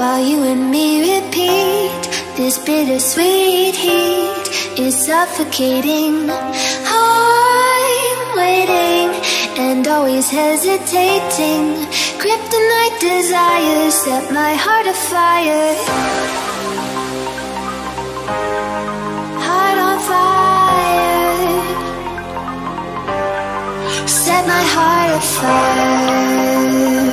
while you and me repeat. This bittersweet heat is suffocating. I'm waiting and always hesitating. Kryptonite desires set my heart afire. Heart on fire. Set my heart afire.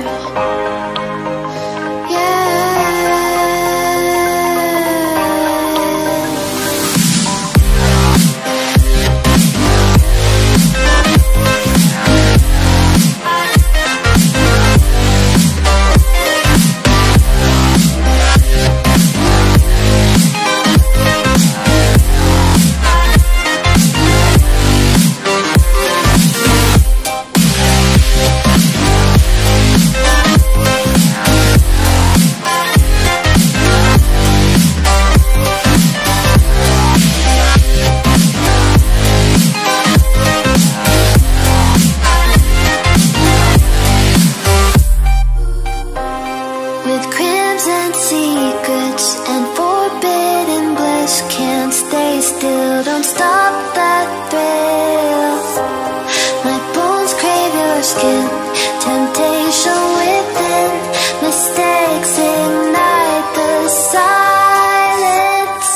Don't stop that thrill. My bones crave your skin. Temptation within. Mistakes ignite the silence.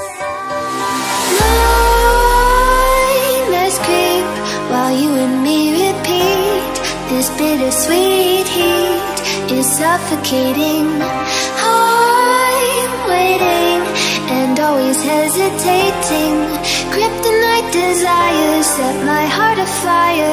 Nightmares creep while you and me repeat. This bittersweet heat is suffocating. I'm waiting and always hesitating. Kryptonite desires set my heart afire.